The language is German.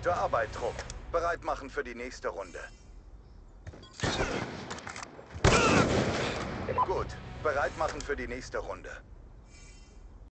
Gute Arbeit, Trupp. Bereit machen für die nächste Runde. Gut. Bereit machen für die nächste Runde.